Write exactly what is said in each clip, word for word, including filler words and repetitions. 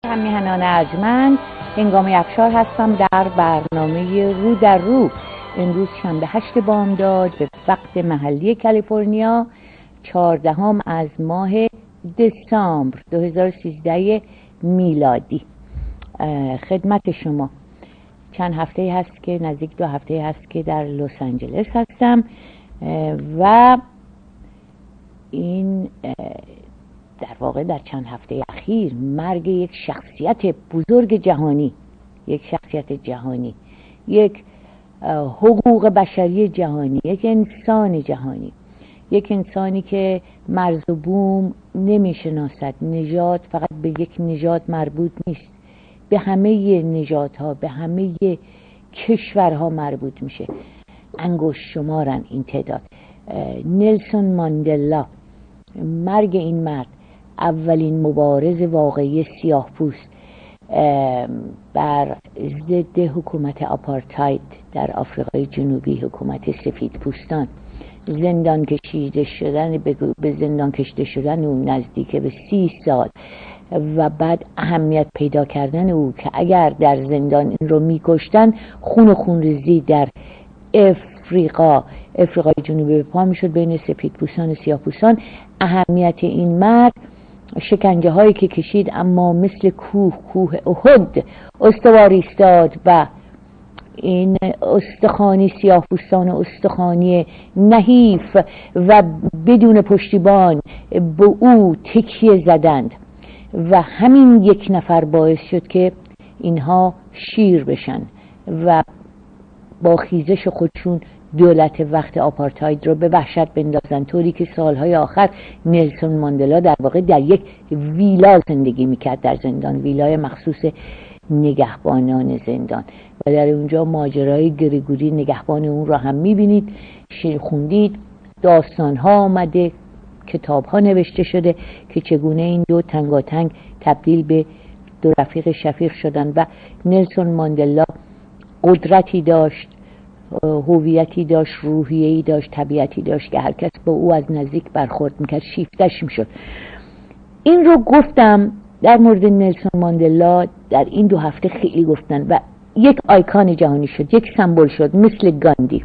هم میهنان ارجمند هنگام افشار هستم در برنامه رو در رو. امروز شنبه هشت بامداد به وقت محلی کالیفرنیا، چهاردهم از ماه دسامبر دو هزار و سیزده میلادی خدمت شما. چند هفته هست که نزدیک دو هفته هست که در لس آنجلس هستم و این در واقع در چند هفته اخیر مرگ یک شخصیت بزرگ جهانی، یک شخصیت جهانی، یک حقوق بشری جهانی، یک انسان جهانی، یک انسانی که مرز و بوم نمیشناسد. نژاد فقط به یک نژاد مربوط نیست، به همه نژادها، به همه کشورها مربوط میشه. انگشت شمارن این تعداد. نلسون ماندلا، مرگ این مرد، اولین مبارز واقعی سیاه پوست بر ضد حکومت آپارتاید در آفریقای جنوبی، حکومت سفید پوستان، زندان کشیده شدن به زندان کشیده شدن او نزدیک به سی سال و بعد اهمیت پیدا کردن او که اگر در زندان این رو میکشتن خون و خونریزی در افریقا افریقای جنوبی به پا میشد بین سفید پوستان و سیاه پوستان. اهمیت این مرد، شکنجه هایی که کشید اما مثل کوه کوه احد استوار ایستاد و این استخوانی سیاه پوستان استخوانی نحیف و بدون پشتیبان به او تکیه زدند و همین یک نفر باعث شد که اینها شیر بشن و با خیزش خودشون دولت وقت آپارتاید رو به وحشت بندازن، طوری که سالهای آخر نلسون ماندلا در واقع در یک ویلا زندگی میکرد در زندان، ویلای مخصوص نگهبانان زندان، و در اونجا ماجرای گریگوری نگهبان اون رو هم میبینید، خوندید، داستان ها آمده، کتاب ها نوشته شده که چگونه این دو تنگاتنگ تبدیل به دو رفیق شفیق شدن و نلسون ماندلا قدرتی داشت، هویتی داشت، روحیه‌ای داشت، طبیعتی داشت که هر کس با او از نزدیک برخورد میکرد شیفتش میشد. این رو گفتم در مورد نلسون ماندلا، در این دو هفته خیلی گفتن و یک آیکان جهانی شد، یک سمبل شد، مثل گاندی.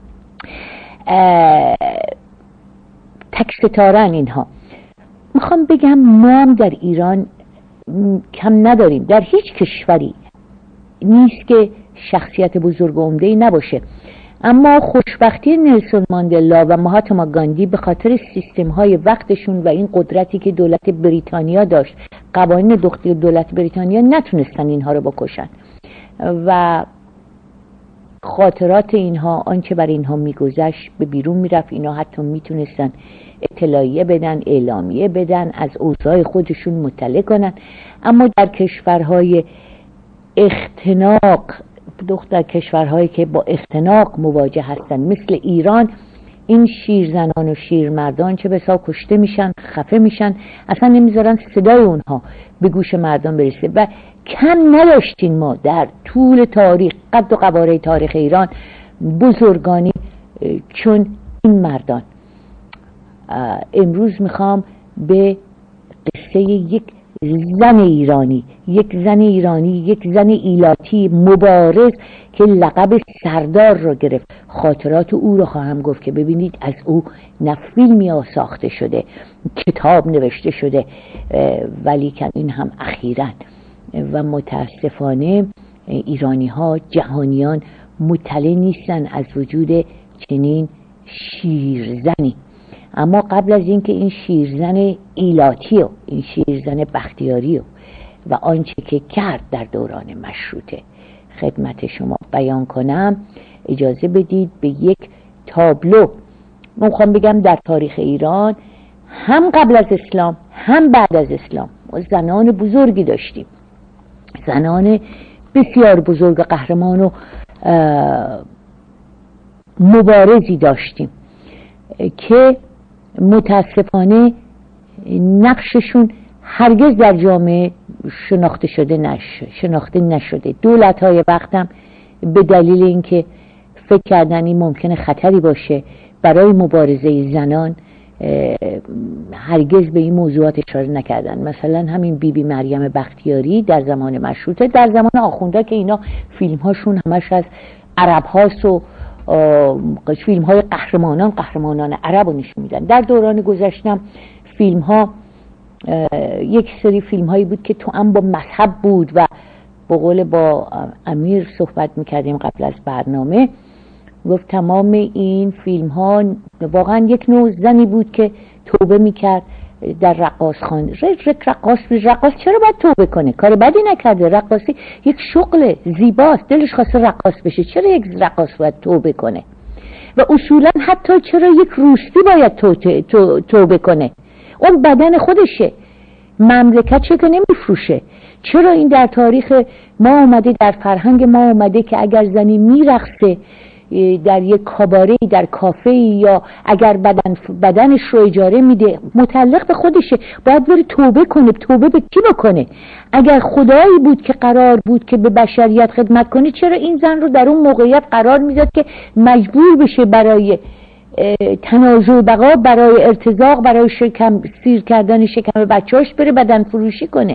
تک ستارن اینها. میخوام بگم ما هم در ایران کم نداریم، در هیچ کشوری نیست که شخصیت بزرگ و عمده‌ای نباشه، اما خوشبختی نلسون ماندلا و مهاتما گاندی به خاطر سیستم های وقتشون و این قدرتی که دولت بریتانیا داشت، قوانین دولت بریتانیا نتونستن اینها رو بکشن و خاطرات اینها، آنچه بر اینها میگذشت به بیرون میرفت. اینا حتی میتونستن اطلاعیه بدن، اعلامیه بدن، از اوضاع خودشون مطلع کنن، اما در کشورهای اختناق، در کشورهایی که با اختناق مواجه هستن مثل ایران، این شیرزنان و شیرمردان چه بسا کشته میشن، خفه میشن، اصلا نمیذارن صدای اونها به گوش مردم برسه. و کم نداشتین ما در طول تاریخ، قد و قواره تاریخ ایران، بزرگانی چون این مردان. امروز میخوام به قصه یک زن ایرانی، یک زن ایرانی، یک زن ایلاتی مبارز که لقب سردار رو گرفت، خاطرات او رو خواهم گفت که ببینید از او نه فیلمی ساخته شده، کتاب نوشته شده، ولی که این هم اخیراً و متاسفانه ایرانی ها، جهانیان مطلع نیستن از وجود چنین شیرزنی. اما قبل از اینکه این شیرزن ایلاتی و این شیرزن بختیاری و, و آنچه که کرد در دوران مشروطه خدمت شما بیان کنم، اجازه بدید به یک تابلو میخوام بگم در تاریخ ایران، هم قبل از اسلام هم بعد از اسلام ما زنان بزرگی داشتیم، زنان بسیار بزرگ، قهرمان و مبارزی داشتیم که متاسفانه نقششون هرگز در جامعه شناخته شده نش... شناخته نشده. دولت‌های وقتم به دلیل اینکه فکر کردن این ممکنه خطری باشه برای مبارزه زنان، هرگز به این موضوعات اشاره نکردن. مثلا همین بیبی بی مریم بختیاری در زمان مشروطه، در زمان آخونده که اینا فیلم هاشون همش از عرب هاست و فیلم های قهرمانان قهرمانان عرب رو نشون میدن. در دوران گذشتم فیلم ها یک سری فیلم هایی بود که تو هم با مذهب بود و به قول با امیر صحبت میکردیم قبل از برنامه، گفت تمام این فیلم ها واقعا یک نوع زنی بود که توبه میکرد در رقاص خانه. رقاص رقاص چرا باید توبه کنه؟ کار بدی نکرده، رقاصی یک شغل زیباست، دلش خواسته رقاص بشه، چرا یک رقاص باید توبه کنه؟ و اصولا حتی چرا یک روسپی باید توبه کنه؟ اون بدن خودشه، مملکت چه که نمیفروشه. چرا این در تاریخ ما اومده، در فرهنگ ما اومده که اگر زنی میرقصه در یک کاباره، در کافه، یا اگر بدن بدنش رو اجاره میده، متعلق به خودشه، باید بره توبه کنه. توبه به کی بکنه؟ اگر خدایی بود که قرار بود که به بشریت خدمت کنه، چرا این زن رو در اون موقعیت قرار میداد که مجبور بشه برای تنازع و بقا، برای ارتزاق، برای شکم سیر کردن شکم بچه‌اش بره بدن فروشی کنه؟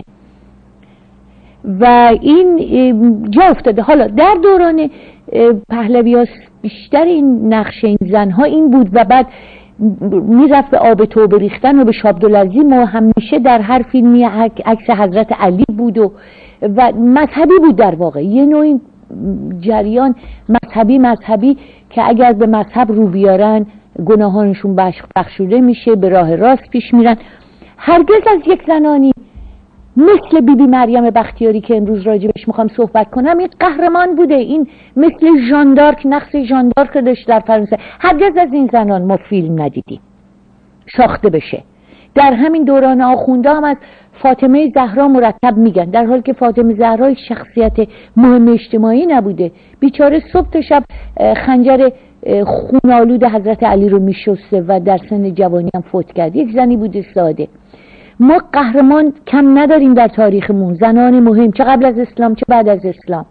و این جا افتاده. حالا در دوران پهلوی بیشتر این نقش این زنها این بود و بعد میرفت به آب توبه ریختن و به شابدالعظیم و همیشه در هر فیلمی عکس حضرت علی بود و, و مذهبی بود. در واقع یه نوع جریان مذهبی مذهبی که اگر به مذهب رو بیارن گناهانشون بخشوده میشه، به راه راست پیش میرن. هرگز از یک زنانی مثل بیبی بی مریم بختیاری که امروز راجبش میخوام صحبت کنم، این قهرمان بوده، این مثل ژان دارک، نقش ژان دارک رو داشت در فرانسه. هرگز از این زنان ما فیلم ندیدیم ساخته بشه. در همین دوران آخونده هم از فاطمه زهرا مرتب میگن، در حالی که فاطمه زهرا شخصیت مهم اجتماعی نبوده، بیچاره صبح تا شب خنجر خونالود حضرت علی رو میشسته و در سن جوانی هم فوت کرد. یک زنی بوده ساده. ما قهرمان کم نداریم در تاریخمون، زنان مهم، چه قبل از اسلام چه بعد از اسلام،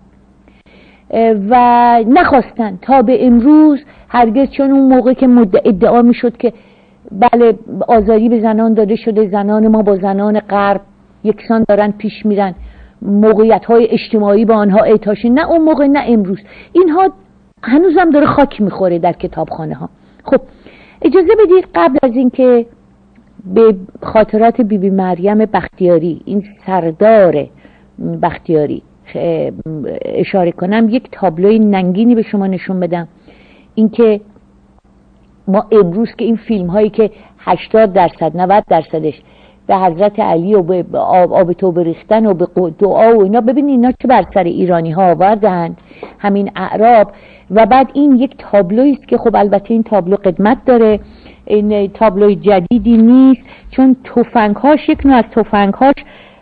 و نخواستن تا به امروز هرگز. چون اون موقع که ادعا میشد که بله آزاری به زنان داده شده، زنان ما با زنان غرب یکسان دارن پیش میرن، موقعیت های اجتماعی با آنها اعطاشه، نه اون موقع نه امروز. اینها هنوزم داره خاک میخوره در کتابخانه ها. خب اجازه بدید قبل از این که به خاطرات بیبی بی مریم بختیاری، این سردار بختیاری اشاره کنم، یک تابلوی ننگینی به شما نشون بدم. اینکه ما امروز که این فیلم هایی که هشتاد درصد نود درصدش به حضرت علی و به آب توبه ریختن و به دعا و اینا، ببینید اینا چه بر سر ایرانی ها آوردن، همین اعراب. و بعد این یک تابلویی است که خب البته این تابلو قدمت داره، این تابلوی جدیدی نیست، چون تفنگ‌هاش یک نوع از تفنگ‌هاش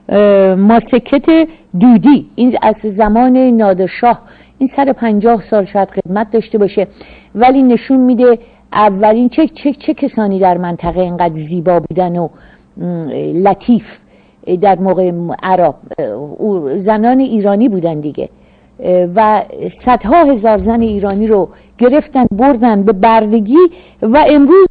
ماسکت دودی، این از زمان نادرشاه، این سر پنجاه سال شاید قدمت داشته باشه، ولی نشون میده اولین چه, چه, چه کسانی در منطقه اینقدر زیبا بودن و لطیف در موقع عرب. زنان ایرانی بودن دیگه و صدها هزار زن ایرانی رو گرفتن بردن به بردگی و امروز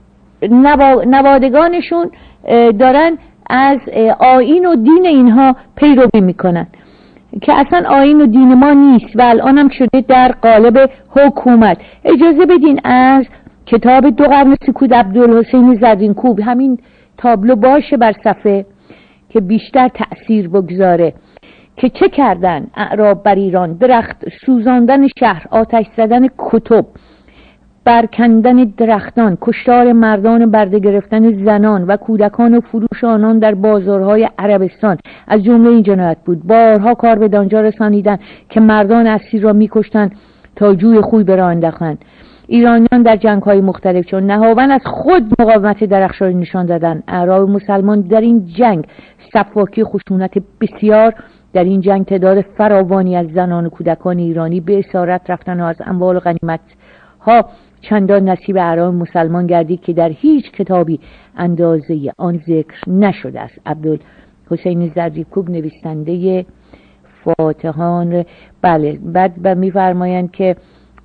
نوادگانشون دارن از آیین و دین اینها پیروی میکنن که اصلا آیین و دین ما نیست و الان هم شده در قالب حکومت. اجازه بدین از کتاب دو قرن سکوت عبدالحسین زرینکوب همین تابلو باشه بر صفحه که بیشتر تأثیر بگذاره که چه کردن اعراب بر ایران: درخت سوزاندن شهر، آتش زدن کتب، برکندن درختان، کشتار مردان، برده گرفتن زنان و کودکان و فروش آنان در بازارهای عربستان از جمله این جنایت بود. بارها کار به دانجا رسانیدن که مردان اسیر را می‌کشتند تا جوی خوی به راه انداختند. ایرانیان در جنگ‌های مختلف چون نهاون از خود مقاومت درخشانی نشان دادند. اعراب مسلمان در این جنگ صفاکی خشونت بسیار. در این جنگ تعداد فراوانی از زنان و کودکان ایرانی به اسارت رفتن و از اموال و غنیمت ها چندان نصیب اعراب مسلمان گردید که در هیچ کتابی اندازه آن ذکر نشده است. عبدالحسین زرینکوب نویسنده فاتحان. بله، بعد می‌فرمایند که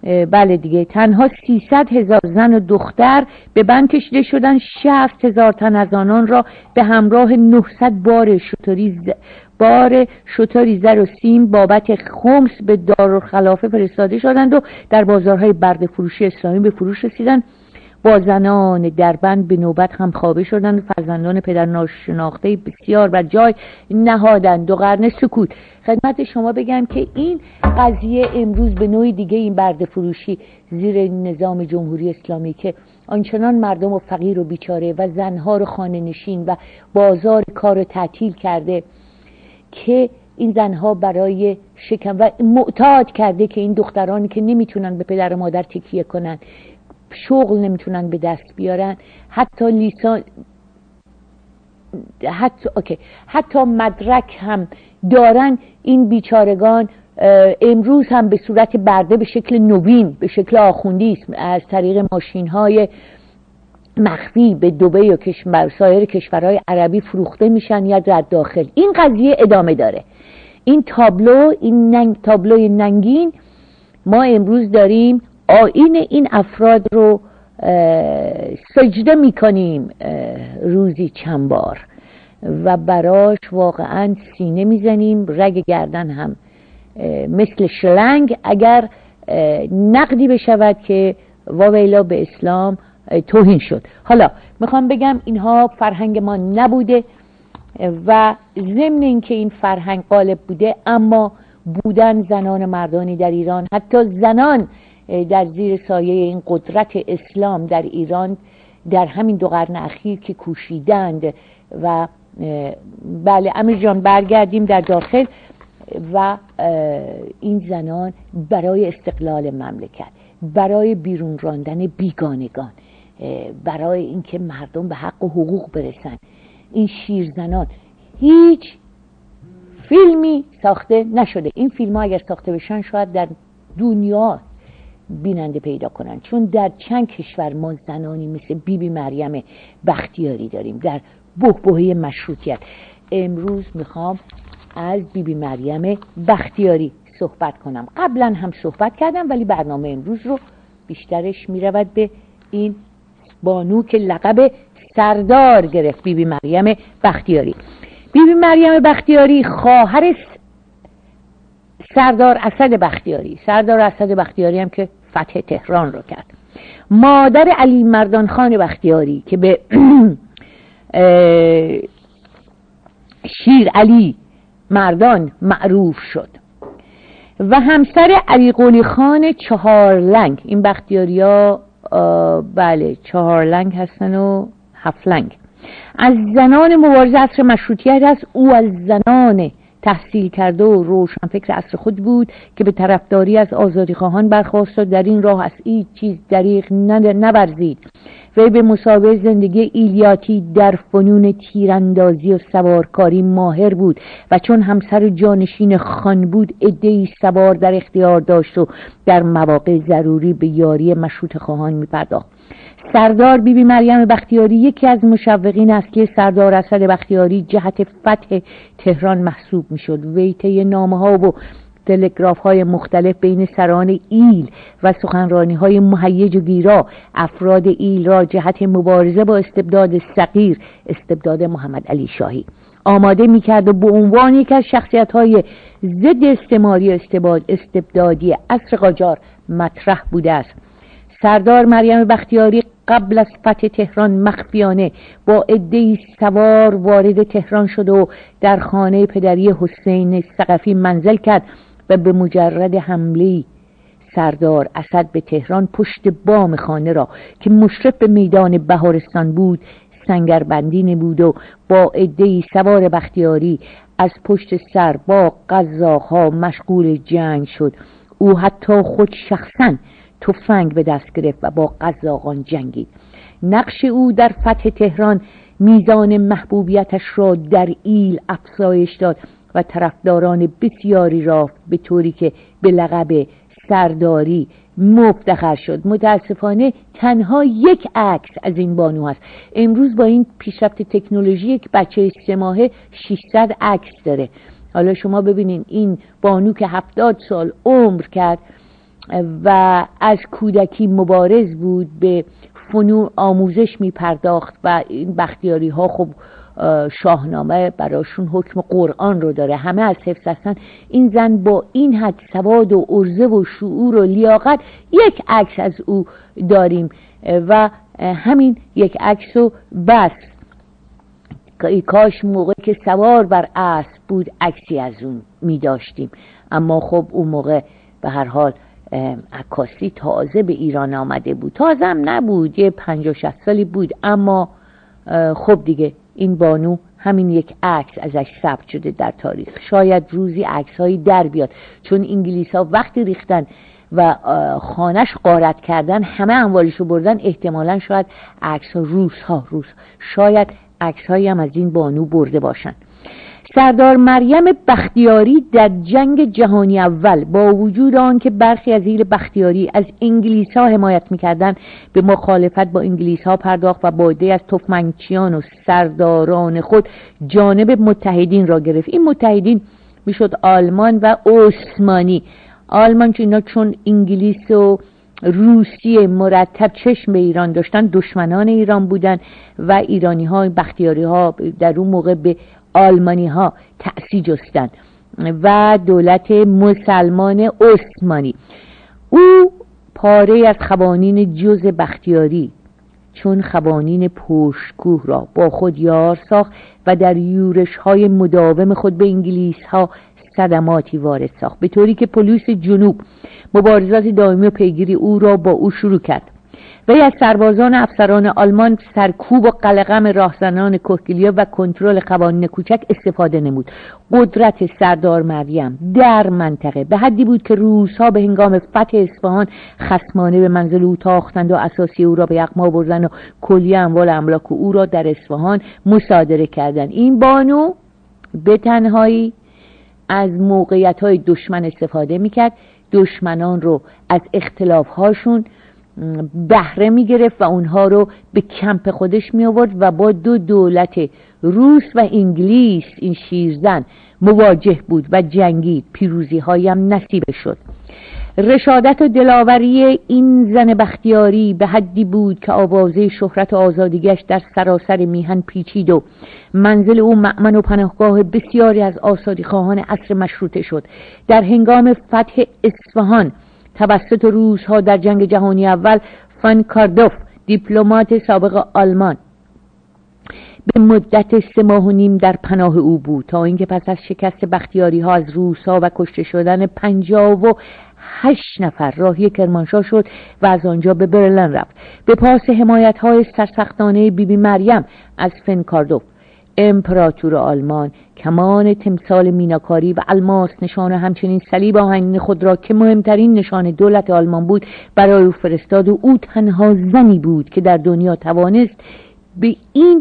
بله دیگه، تنها سیصد هزار زن و دختر به بند کشیده شدن. شصت هزار تن از آنان را به همراه نهصد بار شتری ز... بار شتری زر و سیم بابت خمس به دارالخلافه فرستاده شدند و در بازارهای برده فروشی اسلامی به فروش رسیدند. با زنان در بند به نوبت هم خوابه شدند و فرزندان پدر ناشناخته بسیار بر جای نهادند. دو قرن سکوت. خدمت شما بگم که این قضیه امروز به نوعی دیگه، این برده فروشی زیر نظام جمهوری اسلامی که آنچنان مردم و فقیر و بیچاره و زنها رو خانه نشین و بازار کار رو تعطیل کرده که این زنها برای شکم و معتاد کرده که این دخترانی که نمیتونن به پدر و مادر تکیه کنن، شغل نمیتونن به دست بیارن، حتی لیسان حتی اوکی حتی مدرک هم دارن، این بیچارگان امروز هم به صورت برده به شکل نوین، به شکل آخوندیسم از طریق ماشین های مخفی به دبی و کشور سایر کشورهای عربی فروخته میشن یا در داخل. این قضیه ادامه داره. این تابلو، این ننگ، تابلوی ننگین ما امروز داریم آیین این افراد رو سجده میکنیم روزی چند بار و براش واقعا سینه میزنیم، رگ گردن هم مثل شلنگ اگر نقدی بشود که واویلا به اسلام توهین شد. حالا میخوام بگم اینها فرهنگ ما نبوده و ضمن اینکه این فرهنگ غالب بوده، اما بودن زنان و مردانی در ایران، حتی زنان در زیر سایه این قدرت اسلام در ایران در همین دو قرن اخیر که کوشیدند و بله امیر جان برگردیم در داخل و این زنان برای استقلال مملکت، برای بیرون راندن بیگانگان، برای اینکه مردم به حق و حقوق برسن، این شیرزنان هیچ فیلمی ساخته نشده. این فیلم ها اگر ساخته بشن شاید در دنیا بیننده پیدا کنن، چون در چند کشور ما زنانی مثل بی بی مریم بختیاری داریم در بحبوحه مشروطیت. امروز میخوام از بی بی مریم بختیاری صحبت کنم. قبلا هم صحبت کردم ولی برنامه امروز رو بیشترش میرود به این بانو که لقب سردار گرفت، بی بی مریم بختیاری. بی بی مریم بختیاری خواهر سردار اسد بختیاری، سردار اسد بختیاری هم که فتح تهران رو کرد، مادر علی مردان خان بختیاری که به شیر علی مردان معروف شد و همسر علی قلی خان چهارلنگ. این بختیاری ها بله چهارلنگ هستن و هفتلنگ. از زنان مبارز عصر مشروطیت است. او از زنان تحصیل کرده و روشنفکر عصر خود بود که به طرفداری از آزادی خواهان برخاست و در این راه از هیچ چیز دریغ نورزید. وی به مسابقه زندگی ایلیاتی در فنون تیراندازی و سوارکاری ماهر بود و چون همسر جانشین خان بود عده‌ای سوار در اختیار داشت و در مواقع ضروری به یاری مشروط خواهان می‌پرداخت. سردار بی بی مریم بختیاری یکی از مشوقین اصلی سردار اسد بختیاری جهت فتح تهران محسوب میشد. وی طی نامه‌ها و تلگراف های مختلف بین سران ایل و سخنرانی های مهیج و گیرا افراد ایل را جهت مبارزه با استبداد صغیر، استبداد محمد علی شاهی آماده میکرد و به عنوان یک از شخصیت های ضد استعماری استبداد استبدادی عصر قاجار مطرح بوده است. سردار مریم بختیاری قبل از فتح تهران مخفیانه با عده‌ای سوار وارد تهران شد و در خانه پدری حسین ثقفی منزل کرد و به مجرد حمله سردار اسد به تهران پشت بام خانه را که مشرف به میدان بهارستان بود سنگربندی نمود و با عده‌ای سوار بختیاری از پشت سر با قزاق‌ها مشغول جنگ شد. او حتی خود شخصاً تفنگ به دست گرفت و با قزاقان جنگید. نقش او در فتح تهران میزان محبوبیتش را در ایل افزایش داد و طرفداران بسیاری را به طوری که به لقب سرداری مفتخر شد. متاسفانه تنها یک عکس از این بانو هست. امروز با این پیشرفت تکنولوژی یک بچه سه ماهه ششصد عکس داره. حالا شما ببینین این بانو که هفتاد سال عمر کرد و از کودکی مبارز بود، به فنون آموزش می پرداخت و این بختیاری ها خب شاهنامه براشون حکم قرآن رو داره، همه از حفظ هستن. این زن با این حد سواد و عرضه و شعور و لیاقت، یک عکس از او داریم و همین یک عکس رو بس، کاش موقع که سوار بر اسب بود عکسی از اون می داشتیم. اما خب اون موقع به هر حال عکاسی تازه به ایران آمده بود، تازه هم نبود، یه پنجاه شصت سالی بود. اما خب دیگه این بانو همین یک عکس ازش ثبت شده در تاریخ. شاید روزی عکس‌هایی در بیاد، چون انگلیس‌ها وقتی ریختن و خانش غارت کردن، همه اموالشو بردن، احتمالاً شاید عکس‌ها روس‌ها روس شاید عکس‌هایی هم از این بانو برده باشن. سردار مریم بختیاری در جنگ جهانی اول با وجود آن که برخی از ایل بختیاری از انگلیس ها حمایت میکردن، به مخالفت با انگلیس ها پرداخت و با عده‌ای از تفنگچیان و سرداران خود جانب متحدین را گرفت. این متحدین میشد آلمان و عثمانی. آلمان چون اینا چون انگلیس و روسیه مرتب چشم به ایران داشتن، دشمنان ایران بودن و ایرانی ها، بختیاری ها در اون موقع به آلمانی ها تأسیس جستند و دولت مسلمان عثمانی. او پاره از قوانین جز بختیاری چون قوانین پشتکوه را با خود یار ساخت و در یورش های مداوم خود به انگلیس ها صدماتی وارد ساخت، به طوری که پلیس جنوب مبارزات دائمی و پیگیری او را با او شروع کرد. وی از سربازان افسران آلمان سرکوب و قلقم راهزنان کهگیلیا و کنترل قوانین کوچک استفاده نمود. قدرت سردار مریم در منطقه به حدی بود که روس‌ها به هنگام فتح اصفهان خصمانه به منزل او تاختند و اساسی او را به یغما بردند و کلیه اموال املاک او را در اصفهان مصادره کردند. این بانو به تنهایی از موقعیت‌های دشمن استفاده می‌کرد، دشمنان رو از اختلاف‌هاشون بهره می گرفت و اونها رو به کمپ خودش می آورد و با دو دولت روس و انگلیس، این شیرزن، مواجه بود و جنگید. پیروزی هایم نصیب شد. رشادت و دلاوری این زن بختیاری به حدی بود که آوازه شهرت و آزادیگش در سراسر میهن پیچید و منزل او مأمن و پناهگاه بسیاری از آزادی خواهان عصر مشروطه شد. در هنگام فتح اصفهان توسط روس ها در جنگ جهانی اول، فن کاردوف دیپلمات سابق آلمان به مدت سه ماه و نیم در پناه او بود، تا اینکه پس از شکست بختیاری ها از روس ها و کشته شدن پنجاه و هشت نفر راهی کرمانشاه شد و از آنجا به برلین رفت. به پاس حمایت های سرسختانه بی بی مریم از فن کاردوف، امپراتور آلمان کمان تمثال میناکاری و الماس نشان و همچنین صلیب آهنین خود را که مهمترین نشان دولت آلمان بود برای او فرستاد و او تنها زنی بود که در دنیا توانست به این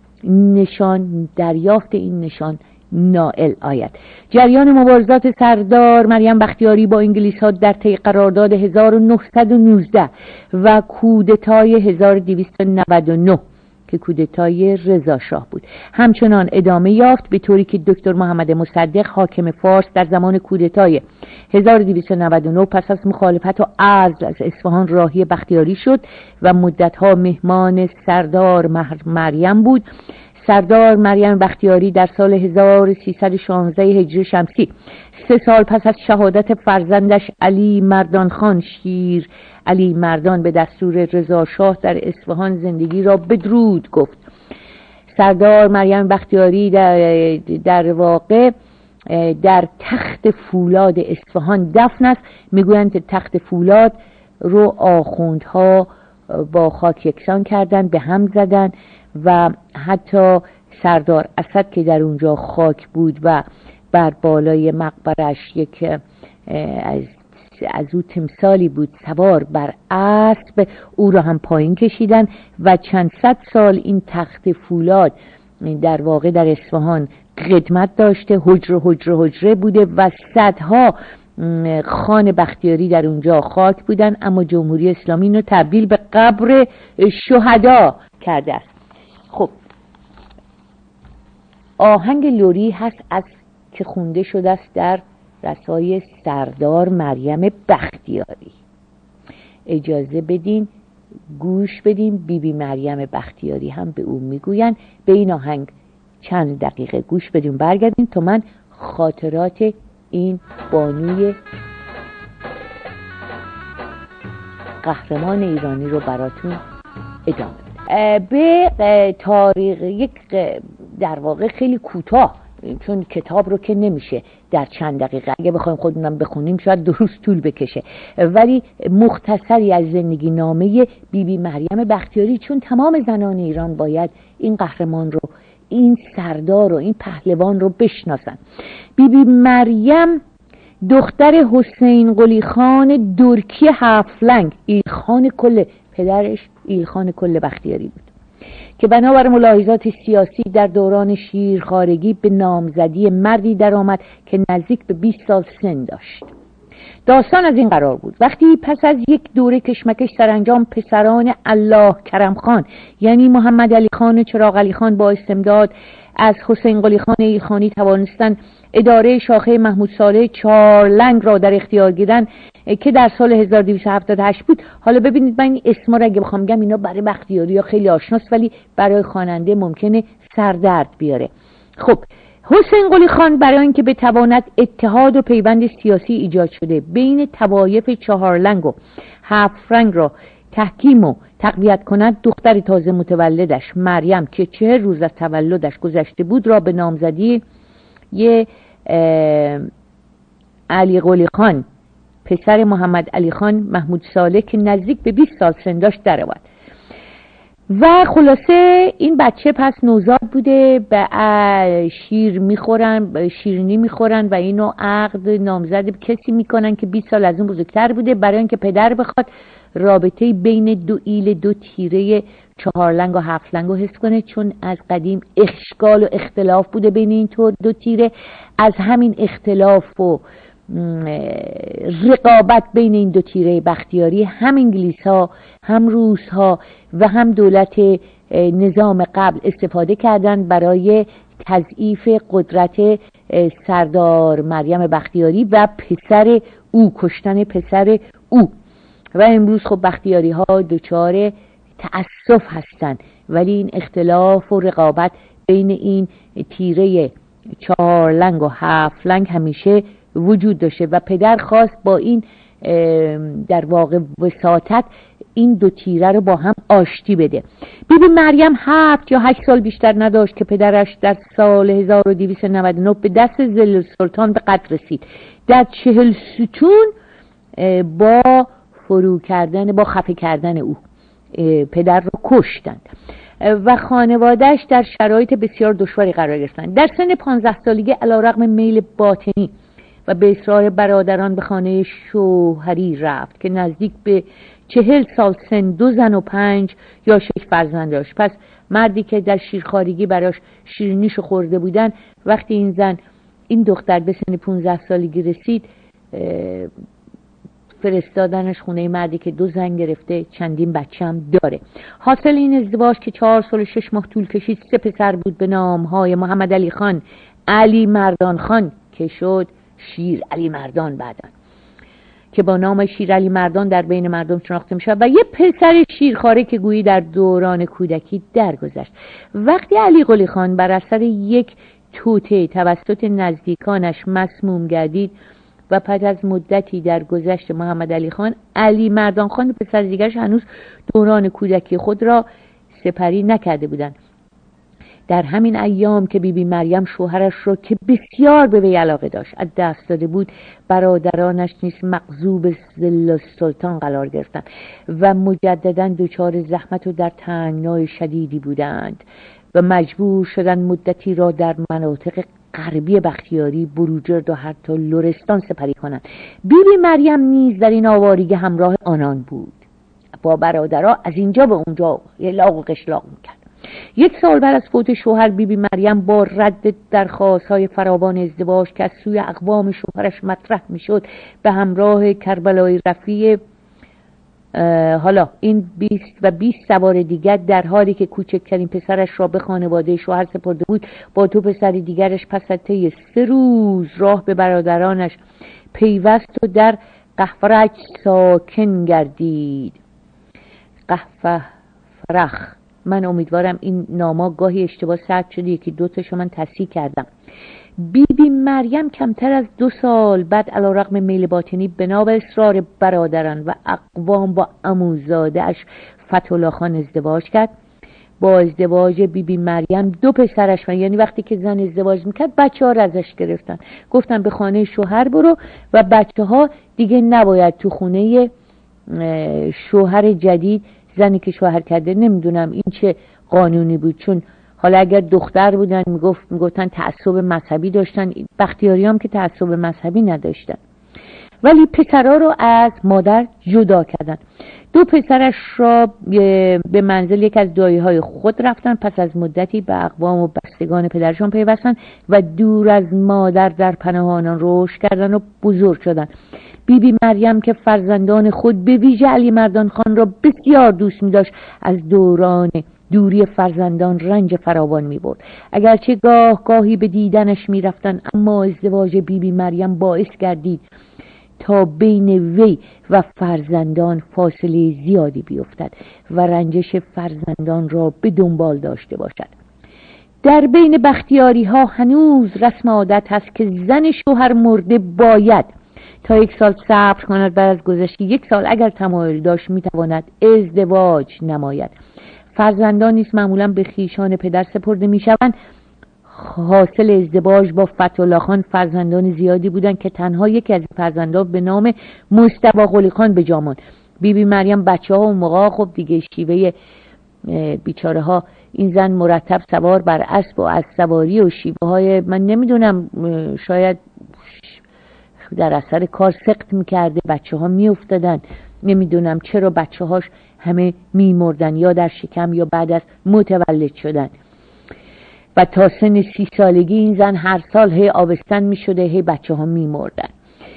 نشان، دریافت این نشان نائل آید. جریان مبارزات سردار مریم بختیاری با انگلیس ها در طی قرارداد هزار و نهصد و نوزده و کودتای هزار و دویست و نود و نه که کودتای رضا شاه بود همچنان ادامه یافت، به طوری که دکتر محمد مصدق حاکم فارس در زمان کودتای هزار و دویست و نود و نه پس از مخالفت و عزل از اصفهان راهی بختیاری شد و مدتها مهمان سردار مریم بود. سردار مریم بختیاری در سال هزار و سیصد و شانزده هجری شمسی، سه سال پس از شهادت فرزندش علی مردان خان شیر علی مردان، به دستور رضا شاه در اصفهان زندگی را بدرود گفت. سردار مریم بختیاری در, در واقع در تخت فولاد اصفهان دفن است. میگویند که تخت فولاد رو آخوندها با خاک یکسان کردن، به هم زدن و حتی سردار اسد که در اونجا خاک بود و بر بالای مقبرش یک از از او تمثالی بود سوار بر اسب، او را هم پایین کشیدن و چند صد سال این تخت فولاد در واقع در اصفهان خدمت داشته، حجره حجره حجره بوده و صدها خان بختیاری در اونجا خاک بودن، اما جمهوری اسلامی اینو تبدیل به قبر شهدا کرده است. خب آهنگ لری هست از که خونده شده است در رسای سردار مریم بختیاری. اجازه بدین گوش بدین. بی بی مریم بختیاری هم به او میگوین. به این آهنگ چند دقیقه گوش بدین، برگردین تا من خاطرات این بانوی قهرمان ایرانی رو براتون ادامه بدم. به تاریخ یک در واقع خیلی کوتاه، چون کتاب رو که نمیشه در چند دقیقه، اگه بخوایم خودمون بخونیم شاید دو روز طول بکشه، ولی مختصری از زندگی نامه بی بی مریم بختیاری، چون تمام زنان ایران باید این قهرمان رو، این سردار رو، این پهلوان رو بشناسن. بی بی مریم دختر حسین قلی خان درکی هفلنگ، ایلخان کل، پدرش ایلخان کل بختیاری بود، که بنابر ملاحظات سیاسی در دوران شیرخوارگی به نامزدی مردی درآمد که نزدیک به بیست سال سن داشت. داستان از این قرار بود: وقتی پس از یک دوره کشمکش سرانجام پسران الله کرم خان یعنی محمد علی خان و چراغ علی خان با استمداد از حسین قلی خان ایلخانی توانستند اداره شاخه محمود صالح چهارلنگ را در اختیار گیرن که در سال هزار و دویست و هفتاد و هشت بود. حالا ببینید من این اسما را اگه بخوام بگم اینا برای بختیاری ها خیلی آشناست، ولی برای خواننده ممکنه سردرد بیاره. خب حسین قلی خان برای اینکه بتواند اتحاد و پیوند سیاسی ایجاد شده بین طوایف چهارلنگ و هفت رنگ را تحکیم و تقویت کند، دختر تازه متولدش مریم که چهر روز از تولدش گذشته بود را به نامزدی یه علی قلی خان پسر محمد علی خان محمود صالح که نزدیک به بیست سال سن داشت درآورد. و خلاصه این بچه پس نوزاد بوده، به شیر میخورن، شیرینی میخورن و اینو عقد نامزد کسی میکنن که بیست سال از اون بزرگتر بوده، برای اینکه پدر بخواد رابطه بین دو ایل دو تیره چهارلنگ و هفتلنگ رو حس کنه، چون از قدیم اشکال و اختلاف بوده بین این دو تیره. از همین اختلاف و رقابت بین این دو تیره بختیاری هم انگلیس ها هم روس ها و هم دولت نظام قبل استفاده کردن برای تضعیف قدرت سردار مریم بختیاری و پسر او، کشتن پسر او. و امروز خب بختیاری ها دچار تأسف هستند، ولی این اختلاف و رقابت بین این تیره چهارلنگ و هفتلنگ همیشه وجود داشته و پدر خواست با این در واقع وساطت این دو تیره رو با هم آشتی بده. بی بی مریم هفت یا هشت سال بیشتر نداشت که پدرش در سال هزار و دویست و نود و نه به دست ظل سلطان به قتل رسید. در چهل ستون با فرو کردن، با خفه کردن او پدر رو کشتند و خانوادهش در شرایط بسیار دشواری قرار گرفتند. در سن پانزده سالگی علیرغم میل باطنی و به اصرار برادران به خانه شوهری رفت که نزدیک به چهل سال سن دو زن و پنج یا شش فرزند داشت. پس مردی که در شیرخوارگی براش شیرینیشو خورده بودن، وقتی این زن این دختر به سن پانزده سالگی رسید فرستادنش خونه مردی که دو زن گرفته، چندین بچه هم داره. حاصل این ازدواج که چهار سال و شش ماه طول کشید، سه پسر بود به نام های محمد علی خان، علی مردان خان که شد شیر علی مردان بعدن، که با نام شیر علی مردان در بین مردم شناخته میشه، و یه پسر شیرخواره که گویی در دوران کودکی درگذشت. وقتی علی قلی خان بر اثر یک توطئه توسط نزدیکانش مسموم گردید و پس از مدتی در گذشت محمد علی خان، علی مردان خان پسر دیگرش هنوز دوران کودکی خود را سپری نکرده بودند. در همین ایام که بی بی مریم شوهرش را که بسیار به وی علاقه داشت از دست داده بود، برادرانش نیز مغضوب ظل سلطان قرار گرفتند و مجددا دچار زحمت و در تنگنای شدیدی بودند و مجبور شدند مدتی را در مناطق غربی بختیاری، بروجرد و حتی لرستان سپری کنند. بی بی مریم نیز در این آوارگی همراه آنان بود، با برادرها از اینجا به اونجا لاغ و قشلاق میکرد. یک سال بعد از فوت شوهر، بی بی مریم با رد درخواست‌های فراوان ازدواج که از سوی اقوام شوهرش مطرح میشد، به همراه کربلای رفیع حالا این بیست و بیست سوار دیگر، در حالی که کوچکترین پسرش را به خانواده شوهر سپرده بود، با دو پسر دیگرش پس از طی سه روز راه به برادرانش پیوست و در قهفرج ساکن گردید. قهفه فرخ. من امیدوارم این ناما گاهی اشتباه ثبت شده، یکی دو تاشو من تصحیح کردم. بی بی مریم کمتر از دو سال بعد علیرغم میل باطنی بنا به اصرار برادران و اقوام با عموزاده اش فتح‌الله خان ازدواج کرد. با ازدواج بی بی مریم دو پسرش، یعنی وقتی که زن ازدواج میکرد بچه ها رو ازش گرفتن، گفتن به خانه شوهر برو و بچه ها دیگه نباید تو خونه شوهر جدید، زنی که شوهر کرده. نمیدونم این چه قانونی بود، چون حالا اگر دختر بودن میگفت میگفتن تعصب مذهبی داشتن، بختیاری هم که تعصب مذهبی نداشتن. ولی پسرها رو از مادر جدا کردن. دو پسرش را به منزل یک از دایی‌های خود رفتن. پس از مدتی به اقوام و بستگان پدرشان پیوستن و دور از مادر در پناه آنان رشد کردن و بزرگ شدن. بی بی مریم که فرزندان خود به ویژه علی مردان خان را بسیار دوست می داشت، از دوران دوری فرزندان رنج فراوان می برد. اگرچه گاه گاهی به دیدنش می رفتن، اما ازدواج بی بی مریم باعث گردید تا بین وی و فرزندان فاصله زیادی بیفتد و رنجش فرزندان را به دنبال داشته باشد. در بین بختیاری ها هنوز رسم عادت هست که زن شوهر مرده باید تا یک سال صبر کند. بعد از گذشت یک سال اگر تمایل داشت میتواند ازدواج نماید. فرزندان نیز معمولا به خویشان پدر سپرده میشوند. حاصل ازدواج با فتح‌الله خان فرزندان زیادی بودند که تنها یکی از فرزندان به نام مصطفی قلی خان به جا ماند. بی بی مریم بچه ها و موقع خب دیگه شیوه بیچاره ها، این زن مرتب سوار بر اسب و از سواری و شیوه های من نمیدونم، شاید در اثر کار سقط میکرده، بچه ها میافتادن، نمیدونم چرا بچه هاش همه میمردن یا در شکم یا بعد از متولد شدن. و تا سن سی سالگی این زن هر سال هی آبستن می شده، هی بچه ها می مردن.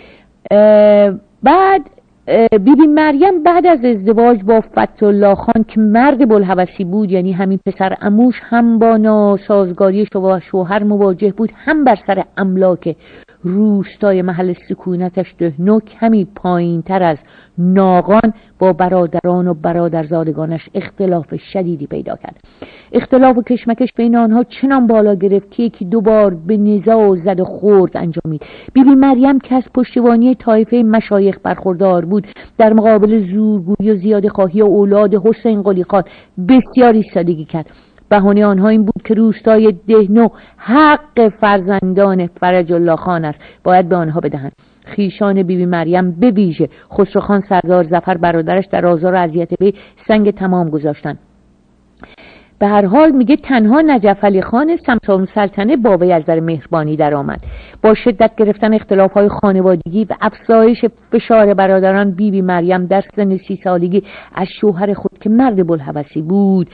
بعد بی بی مریم بعد از ازدواج با فتح‌الله خان که مرد بوالهوسی بود، یعنی همین پسر عموش، هم با ناسازگاری شوهر مواجه بود، هم بر سر املاک روستای محل سکونتش دهنو کمی پایین تر از ناقان با برادران و برادرزادگانش اختلاف شدیدی پیدا کرد. اختلاف و کشمکش بین آنها چنان بالا گرفت که یکی دو بار به نزاع و زد و خورد انجامید. بی بی مریم که از پشتیبانی طایفه مشایخ برخوردار بود، در مقابل زورگویی و زیاده خواهی و اولاد حسین قلی خان بسیار ایستادگی کرد. بهانه آنها این بود که روستای دهنو حق فرزندان فرج الله خان است، باید به آنها بدهند. خیشان بی بی مریم به ویژه خسروخان سردار ظفر برادرش در آزار و اذیت وی سنگ تمام گذاشتند. به هر حال میگه تنها نجف علی خان سمسام السلطنه با وی از در مهربانی در آمد. با شدت گرفتن اختلاف‌های خانوادگی و افزایش فشار برادران، بی بی مریم در سن سی سالگی از شوهر خود که مرد بوالهوسی بود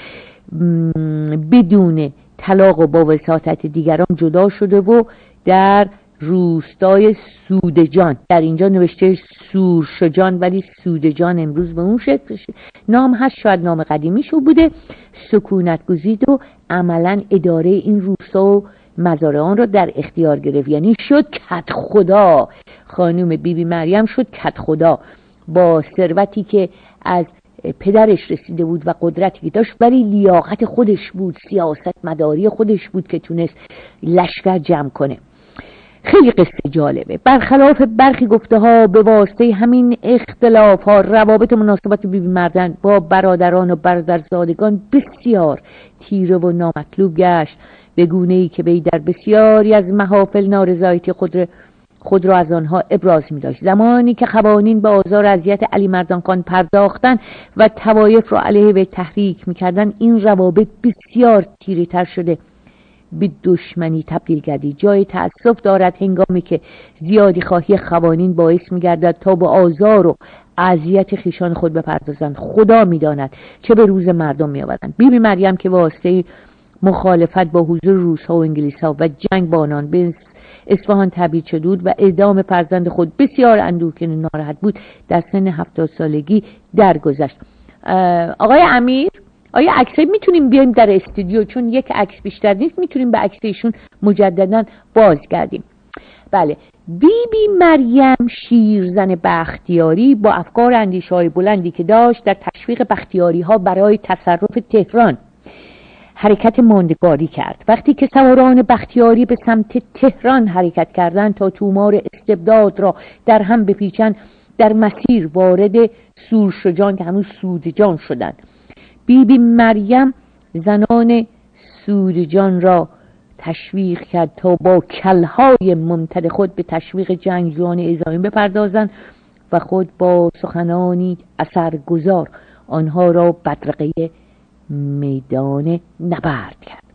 بدون طلاق و با وساطت دیگران جدا شده و در روستای سودجان، در اینجا نوشته سورشجان ولی سودجان امروز به اون شکل نام هست، شاید نام قدیمیشو بوده، سکونت گزید و عملا اداره این روستا و مزارعان را در اختیار گرفت. یعنی شد کت خدا. خانم بی بی مریم شد کت خدا با ثروتی که از پدرش رسیده بود و قدرتی که داشت، ولی لیاقت خودش بود، سیاست مداری خودش بود که تونست لشکر جمع کنه. خیلی قصه جالبه. برخلاف برخی گفته ها به واسطه همین اختلاف ها روابط مناسبت بی بی مریم با برادران و برادرزادگان بسیار تیره و نامطلوب گشت، به گونه ای که وی در بسیاری از محافل نارضایتی خود خود را از آنها ابراز می داشت. زمانی که قوانین به آزار اذیت علی مردان خان پرداختن و طوایف را علیه وی تحریک می کردن، این روابط بسیار تیره تر شده به دشمنی تبدیل گردید. جای تأسف دارد هنگامی که زیادی خواهی قوانین باعث می گردد تا به آزار و اذیت خیشان خود بپردازند. خدا می داند چه به روز مردم می آورند. بی بی مریم که واسطه مخالفت با حضور روس‌ها و انگلیس‌ها و جنگ با آنان به اصفهان تبعید شده بود و اعدام فرزند خود بسیار اندوهگین و ناراحت بود، در سن هفتاد سالگی درگذشت. آقای امیر، آیا عکسایی میتونیم بیایم در استودیو؟ چون یک عکس بیشتر نیست، میتونیم به عکس ایشون مجددا بازگردیم. بله، بی بی مریم شیرزن بختیاری با افکار اندیشه‌های بلندی که داشت در تشویق بختیاری ها برای تصرف تهران حرکت ماندگاری کرد. وقتی که سواران بختیاری به سمت تهران حرکت کردند تا تومار استبداد را در هم بپیچند، در مسیر وارد سورشجان که هنوز سودجان شدند. بی بی مریم زنان سودجان را تشویق کرد تا با کلهای ممتد خود به تشویق جنگجویان ازایم بپردازند و خود با سخنانی اثرگذار آنها را بدرقه میدان نبرد کرد.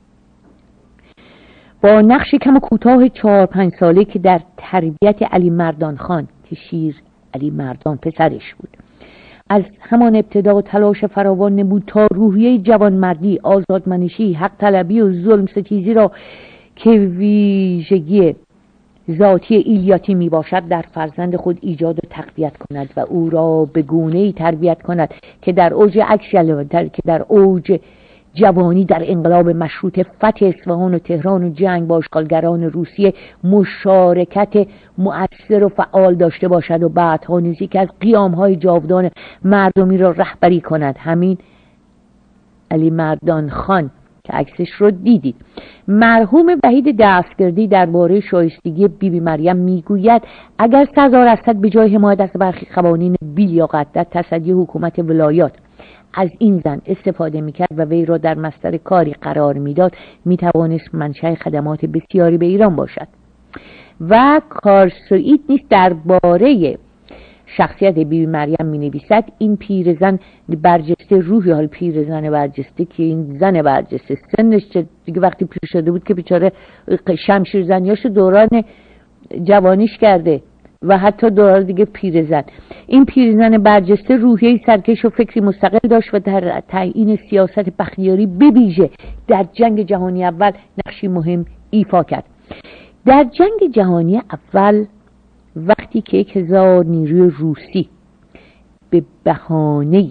با نقش کم و کوتاه چهار پنج ساله که در تربیت علی مردان خان که شیر علی مردان پسرش بود، از همان ابتدا تلاش فراوان نمود تا روحیه جوانمردی، آزادمنشی، حق طلبی و ظلم ستیزی را که ویژگی ذاتی ایلیاتی می باشد در فرزند خود ایجاد و تقویت کند و او را به گونه‌ای تربیت کند که در اوج اکشل که در اوج جوانی در انقلاب مشروطه، فتح اصفهان و تهران و جنگ با اشغالگران روسیه مشارکت مؤثر و فعال داشته باشد و بعدها نیز که از قیام‌های جاودان مردمی را رهبری کند. همین علی مردان خان که عکسش رو دیدید. مرحوم وحید دستگردی درباره شایستگی بی بی مریم میگوید اگر سزا رسد به جای حمایت از برخی قوانین بی‌لیاقت در تصدی حکومت ولایات از این زن استفاده میکرد و وی را در مصدر کاری قرار میداد، میتوانست منشأ خدمات بسیاری به ایران باشد. و کارسوئید نیست درباره شخصیت بی بی مریم می نویسد این پیرزن برجسته روحی، حال پیرزن برجسته که این زن برجسته سنش دیگه وقتی پیر شده بود که بیچاره شمشیر زنیاشو دوران جوانیش کرده و حتی دوران دیگه پیرزن. این پیرزن برجسته روحیه سرکش و فکری مستقل داشت و در تعیین سیاست بختیاری بویژه در جنگ جهانی اول نقشی مهم ایفا کرد. در جنگ جهانی اول وقتی که یک هزار نیروی روسی به بهانه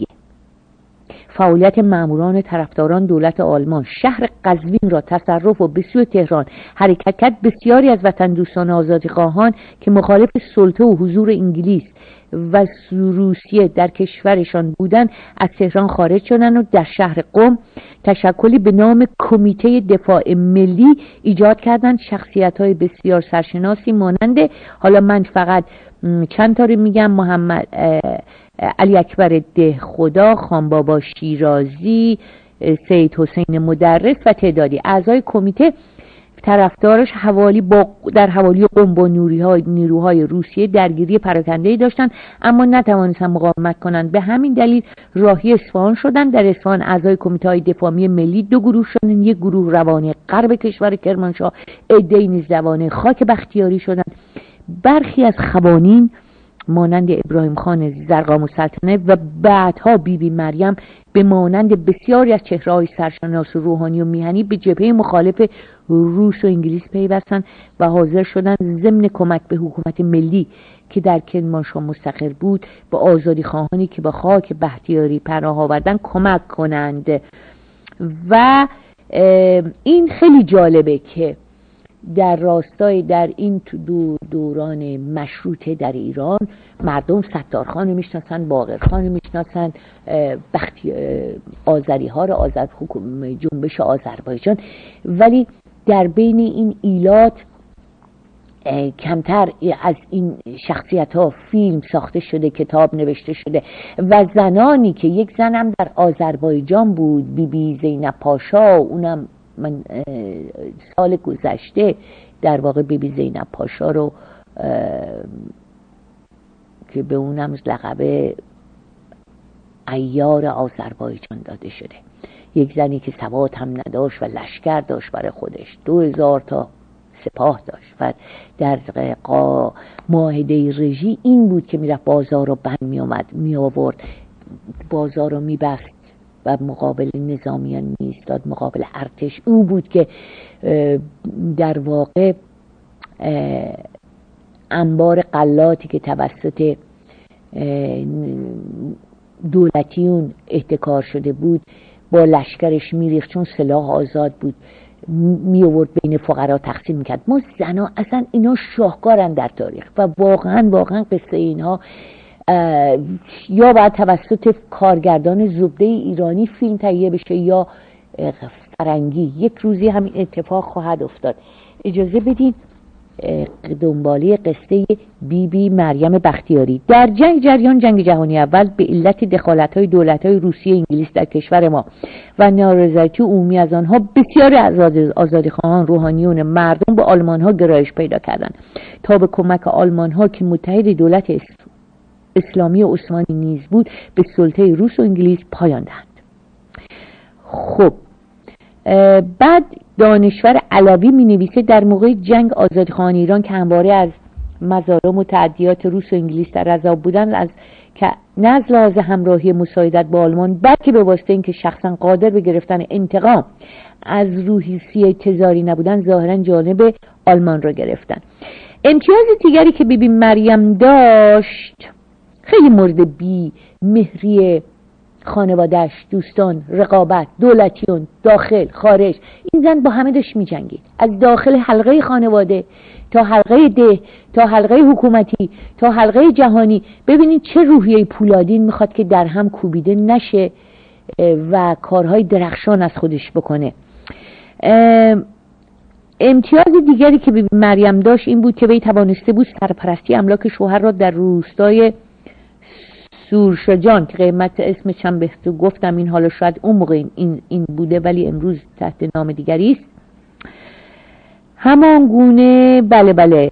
فعالیت ماموران طرفداران دولت آلمان شهر قزوین را تصرف و به سوی تهران حرکت کرد، بسیاری از وطن دوستان آزادیخواهان که مخالف سلطه و حضور انگلیس و روسیه در کشورشان بودند از تهران خارج شدند و در شهر قم تشکلی به نام کمیته دفاع ملی ایجاد کردند. شخصیت‌های بسیار سرشناسی مانند، حالا من فقط چند تا رو میگم، محمد علی اکبر دهخدا، خان بابا شیرازی، سید حسین مدرس و تعدادی اعضای کمیته طرفدارش حوالی با در حوالی قم با نیروهای روسیه درگیری پراکنده‌ای داشتند، اما نتوانستند مقاومت کنند. به همین دلیل راهی اصفهان شدند. در اصفهان اعضای کمیته دفاعی ملی دو گروه شدند، یک گروه روانه غرب کشور کرمانشاه، عده‌ای نیز روانه خاک بختیاری شدند. برخی از خوانین مانند ابراهیم خان زرقام السلطنه و بعدها بی بی مریم به مانند بسیاری از چهره‌های سرشناس و روحانی و میهنی به جبهه مخالف روس و انگلیس پیوستند و حاضر شدند ضمن کمک به حکومت ملی که در کرمانشاه مستقر بود به آزادی خواهانی که به خاک بختیاری پناه آوردند کمک کنند. و این خیلی جالبه که در راستای در این دو دوران مشروطه در ایران مردم ستارخان رو میشناسن، باقرخان رو میشناسن، بختی آذری ها رو، آذر حکومت جنبش آذربایجان، ولی در بین این ایلات کمتر از این شخصیت ها فیلم ساخته شده، کتاب نوشته شده. و زنانی که یک زنم در آذربایجان بود، بی بی زینب پاشا، اونم من سال گذشته در واقع بی بی زینب پاشا رو که به اونم لقب عیار آذربایجان داده شده، یک زنی که سواد هم نداشت و لشکر داشت برای خودش، دو هزار تا سپاه داشت و در قا معاهده رژی این بود که میرفت بازار رو بند می آمد می آورد، بازار رو می بست و مقابل نظامیان می ایستاد، مقابل ارتش. او بود که در واقع انبار غلاتی که توسط دولتیون احتکار شده بود با لشکرش میریخت، چون سلاح آزاد بود می آورد بین فقرا تقسیم میکرد. ما زنا اصلا اینا شاهکارن در تاریخ و واقعا واقعا قصه اینها یا باید توسط کارگردان زبده ایرانی فیلم تهیه بشه یا فرنگی. یک روزی همین اتفاق خواهد افتاد. اجازه بدین دنباله قصه بی بی مریم بختیاری. در جنگ جریان جنگ جهانی اول به علت دخالت‌های دولت‌های روسیه انگلیس در کشور ما و نارضایتی عمومی از آنها بسیاری از آزادیخواهان روحانیون مردم به آلمان‌ها گرایش پیدا کردند تا به کمک آلمان‌ها که متحد دولت اسلامی عثمانی نیز بود به سلطه روس و انگلیس پایان دهند. خب بعد دانشور علوی می نویسه در موقع جنگ آزادیخواهان ایران که همواره از مظالم و تعدیات روس و انگلیس در عذاب بودند، از که نه از لحاظ همراهی مساعدت با آلمان بلکه به واسطه اینکه شخصا قادر به گرفتن انتقام از روسیه تزاری نبودن، ظاهرا جانب آلمان را گرفتن. امتیاز دیگری که بیبی مریم داشت خیلی مورد بی مهری خانوادهش، دوستان، رقابت، دولتیون، داخل، خارج. این زن با همه داشت می جنگید، از داخل حلقه خانواده تا حلقه ده تا حلقه حکومتی تا حلقه جهانی. ببینید چه روحیه پولادین میخواد که در هم کوبیده نشه و کارهای درخشان از خودش بکنه. امتیاز دیگری که بیبی مریم داشت این بود که وی توانسته بود سرپرستی املاک شوهر را در روستای سورشجان که قیمت اسمش هم بهتو گفتم، این حالا شاید اون موقع این, این بوده ولی امروز تحت نام دیگری است، همان گونه بله بله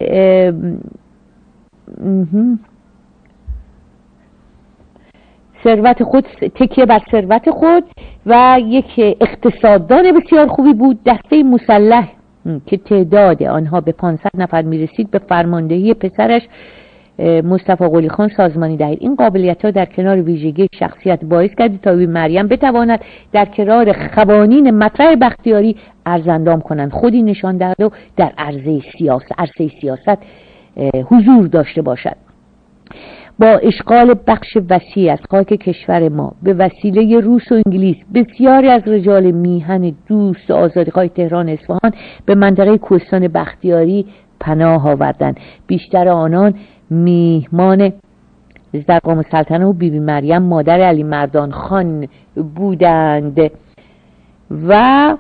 ثروت خود، تکیه بر ثروت خود و یک اقتصاددان بسیار خوبی بود. دسته مسلح که تعداد آنها به پانصد نفر میرسید به فرماندهی پسرش مصطفی قلی خان سازمانی دهید. این قابلیت ها در کنار ویژگی شخصیت باعث کرد تا بیبی مریم بتواند در کنار قوانین مطرح بختیاری ارزاندام کنند، خودی نشان دهد و در عرصه سیاست عرصه سیاست حضور داشته باشد. با اشغال بخش وسیع از خاک کشور ما به وسیله روس و انگلیس، بسیاری از رجال میهن دوست و آزادیخواه تهران اصفهان به منطقه کوهستان بختیاری پناه آوردند. بیشتر آنان میهمان زرقام سلطنه و بیبی مریم مادر علی مردان خان بودند و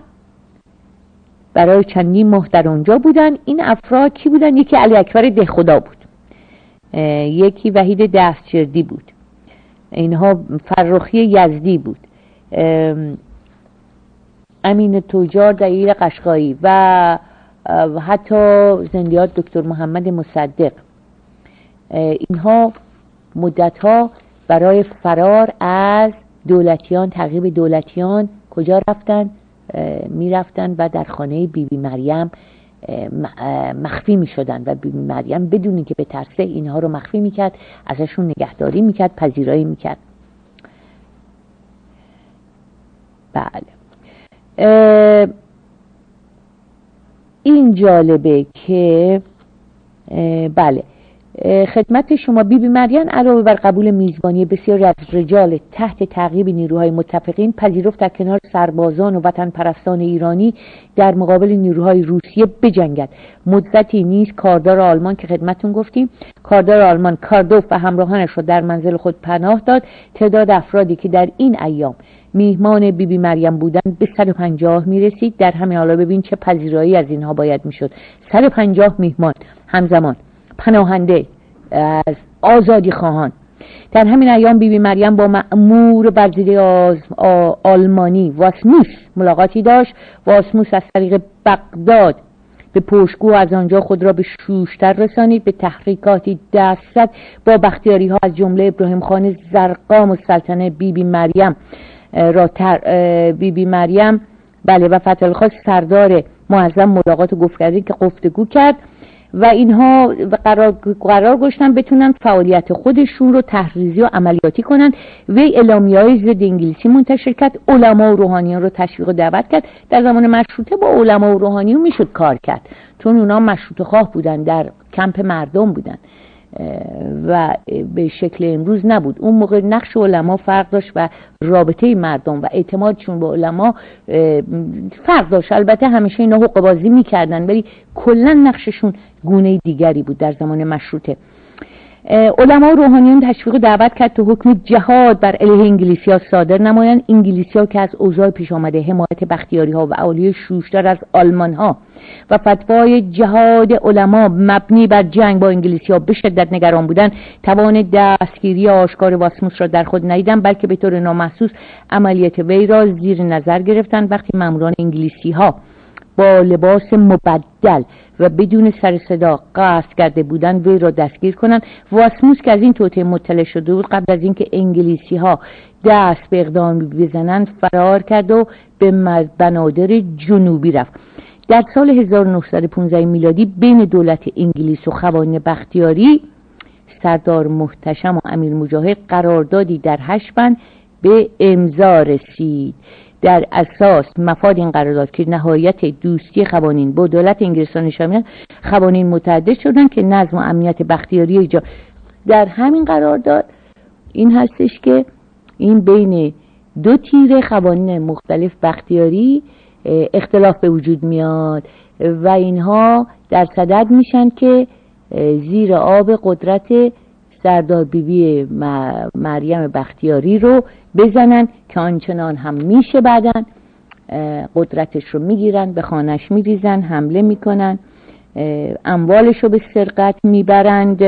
برای چندین ماه در آنجا بودند. این افراد کی بودند؟ یکی علی اکبر دهخدا بود، یکی وحید دستجردی بود، اینها فرخی یزدی بود، امین تجار دبیر قشقایی و حتی زندیات دکتر محمد مصدق. اینها مدتها برای فرار از دولتیان، تعقیب دولتیان کجا رفتن؟ می رفتن و در خانه بیبی مریم مخفی می شدن و بیبی مریم بدون اینکه به ترسه اینها رو مخفی می کرد، ازشون نگهداری می کرد، پذیرایی می کرد. بله این جالبه که بله خدمت شما بیبی مریم علاوه بر قبول میزبانی بسیاری از رجال تحت تعقیب نیروهای متفقین، پذیرفت در کنار سربازان و وطن پرستان ایرانی در مقابل نیروهای روسیه بجنگد. مدتی نیز کاردار آلمان که خدمتون گفتیم، کاردار آلمان کاردوف و همراهانش را در منزل خود پناه داد. تعداد افرادی که در این ایام میهمان بیبی مریم بودند به صد و پنجاه میرسید. در همین حالا ببین چه پذیرایی از اینها باید میشد. صد و پنجاه میهمان همزمان پناهنده از آزادی خواهان. در همین ایام بیبی مریم با مأمور برزیده آلمانی واسموس ملاقاتی داشت. واسموس از طریق بغداد به پشتگو از آنجا خود را به شوشتر رسانید. به تحریکاتی دست زد با بختیاری ها از جمله ابراهیم خان زرقام و سلطنه بیبی مریم را تر بیبی مریم بله و فتح خان سردار معظم ملاقات و گفتگو که گفتگو کرد و اینها قرار قرار گذاشتن بتونن فعالیت خودشون رو تحریزی و عملیاتی کنن. وی اعلامیه‌های ضد انگلیسی منتشر کرد، علما و روحانیان رو تشویق و دعوت کرد. در زمان مشروطه با علما و روحانیون میشد کار کرد، چون اونا مشروطه خواه بودن، در کمپ مردم بودن و به شکل امروز نبود. اون موقع نقش علما فرق داشت و رابطه مردم و اعتمادشون به علما فرق داشت. البته همیشه اینا حقوق بازی میکردن ولی کلا نقششون گونه دیگری بود. در زمان مشروطه علما و روحانیون تشویق دعوت کرد تا حکم جهاد بر علیه انگلیسی ها صادر نمایند. انگلیسی ها که از اوضاع پیش آمده حمایت بختیاری ها و اولیه شوشتر از آلمان ها و فتوای جهاد علما مبنی بر جنگ با انگلیسی ها به شدت نگران بودند، توان دستگیری آشکار واسموس را در خود ندیدند، بلکه به طور نامحسوس عملیات وی را زیر نظر گرفتند. وقتی ماموران انگلیسی ها با لباس مبدل و بدون سر صدا قصد کرده بودند وی را دستگیر کنند، واسموس که از این توطئه مطلع شده بود قبل از اینکه انگلیسی ها دست به اقدام بزنند فرار کرد و به بنادر جنوبی رفت. در سال هزار و نهصد و پانزده میلادی بین دولت انگلیس و خوانین بختیاری سردار محتشم و امیر مجاهد قراردادی در هشت بند به امضا رسید. در اساس مفاد این قرارداد که نهایت دوستی خوانین با دولت انگلیس نشان می‌دهد، خوانین متعهد شدند که نظم و امنیت بختیاری ایجاد. در همین قرارداد این هستش که این بین دو تیره خوانین مختلف بختیاری اختلاف به وجود میاد و اینها در صدد میشن که زیر آب قدرت سردار بیبی مریم بختیاری رو بزنن که آنچنان هم میشه. بعدن قدرتش رو میگیرن، به خانش میریزن، حمله میکنن، اموالش رو به سرقت میبرند،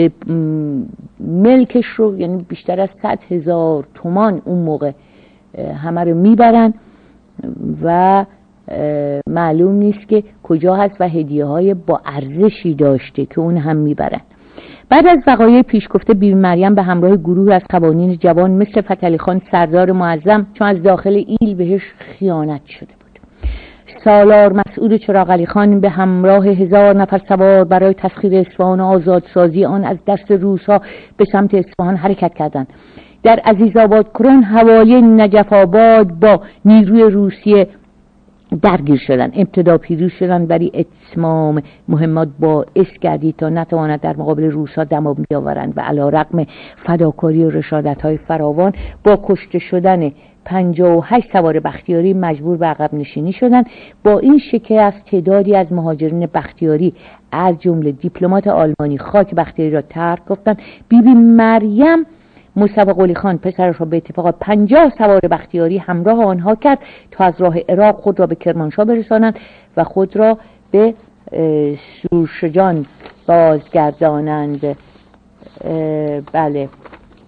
ملکش رو یعنی بیشتر از صد هزار تومان اون موقع همه رو میبرن و معلوم نیست که کجا هست و هدیه های با ارزشی داشته که اون هم میبرن. بعد از وقایع پیش گفته بیبی مریم به همراه گروه از خوانین جوان مثل فتحعلی خان سردار معظم، چون از داخل ایل بهش خیانت شده بود، سالار مسعود چراغعلی خان به همراه هزار نفر سوار برای تسخیر اصفهان و آزادسازی آن از دست روس‌ها به سمت اصفهان حرکت کردند. در عزیزآباد کرون حوالی نجف آباد با نیروی روسیه درگیر شدن. ابتدا پیروز شدن ولی اتمام مهمات باعث گردید تا نتواند در مقابل روس‌ها دم بیاورند و علیرغم فداکاری و رشادت‌های فراوان با کشته شدن پنجاه و هشت سوار بختیاری مجبور به عقب نشینی شدند. با این شکست تعدادی از مهاجرین بختیاری از جمله دیپلمات آلمانی خاک بختیاری را ترک گفتند. بیبی مریم مصطفی قلی خان پسرش را به اتفاق پنجاه سوار بختیاری همراه آنها کرد تا از راه عراق خود را به کرمانشاه برسانند و خود را به سورشجان بازگردانند. بله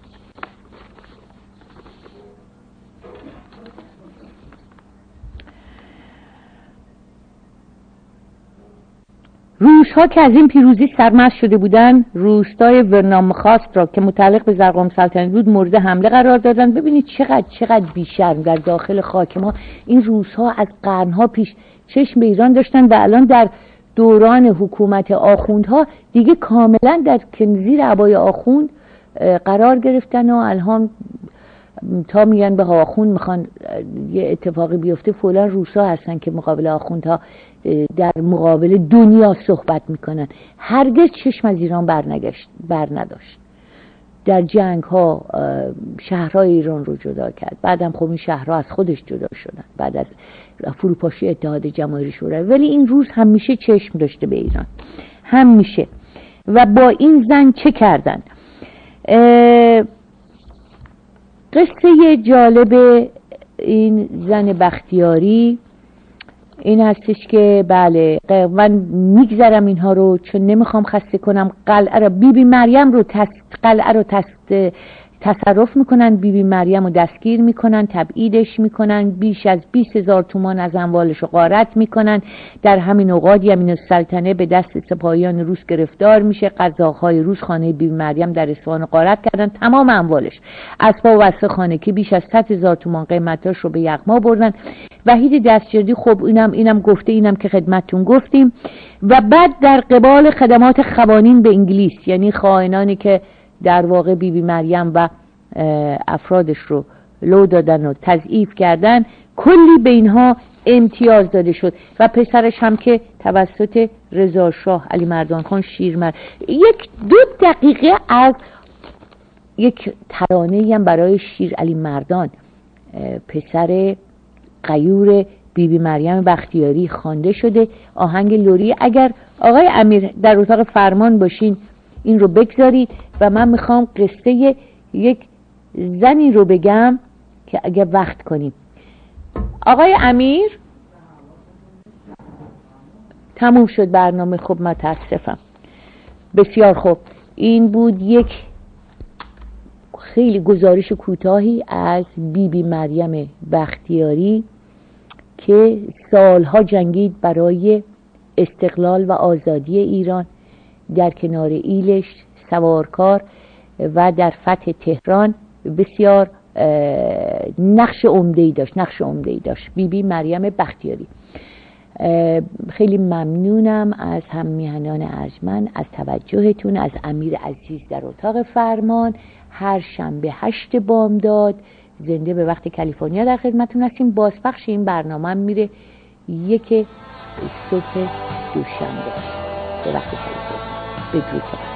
روس‌ها که از این پیروزی سرمست شده بودند، روستای ورنامخواست را که متعلق به زرقام سلطنت بود مورد حمله قرار دادند. ببینید چقدر چقدر بیشرم در داخل خاک ما. این روس‌ها از قرنها پیش چشم به ایران داشتن و الان در دوران حکومت آخوندها دیگه کاملا در زیر عبای آخوند قرار گرفتن و الان تا میگن به آخوند میخوان یه اتفاقی بیفته، فعلا روسا هستن که مقابل آخوندها در مقابل دنیا صحبت میکنن. هرگز چشم از ایران برنگشت بر نداشت. در جنگ ها شهرهای ایران رو جدا کرد، بعدم خب این شهرها از خودش جدا شدن بعد از فروپاشی اتحاد جماهیر شوروی، ولی این روز همیشه چشم داشته به ایران، همیشه. و با این زن چه کردن؟ قصه جالب این زن بختیاری این هستش که بله من میگذرم اینها رو چون نمیخوام خسته کنم. قلعه رو بیبی مریم رو تست قلعه رو تست تصرف میکنن، بیبی مریم رو دستگیر میکنن، تبعیدش میکنن، بیش از بیست هزار تومان از اموالش رو غارت میکنن. در همین اوقات یمین السلطنه به دست سپاهیان روس گرفتار میشه. قزاق‌های روس خانه بیبی مریم در اصفهان غارت کردن، تمام اموالش، اسباب و وسایل خانه که بیش از صد هزار تومان قیمتاش رو به یغما بردن. وحید دستجردی خب اینم اینم گفته، اینم که خدمتتون گفتیم. و بعد در قبال خدمات خوانین به انگلیس، یعنی خائنانی که در واقع بیبی مریم و افرادش رو لو دادن و تضعیف کردن، کلی به اینها امتیاز داده شد و پسرش هم که توسط رضا شاه علی مردان خان شیرمرد. یک دو دقیقه از یک ترانه‌ای هم برای شیر علی مردان پسر غیور بی بی مریم بختیاری خوانده شده، آهنگ لوری. اگر آقای امیر در اتاق فرمان باشین این رو بگذارید و من میخوام قصه یک زنی رو بگم که اگر وقت کنیم. آقای امیر تموم شد برنامه. خب متاسفم. بسیار خوب، این بود یک خیلی گزارش کوتاهی از بی بی مریم بختیاری که سالها جنگید برای استقلال و آزادی ایران، در کنار ایلش سوارکار و در فتح تهران بسیار نقش عمده‌ای داشت نقش عمده‌ای داشت بی بی مریم بختیاری. خیلی ممنونم از هم میهنان ارجمند از توجهتون، از امیر عزیز در اتاق فرمان. هر شنبه هشت بامداد زنده به وقت کالیفرنیا در خدمتتون هستیم. بازپخش این برنامه هم میره یک صبح دوشنبه به وقت کالیفرنیا. بدرود.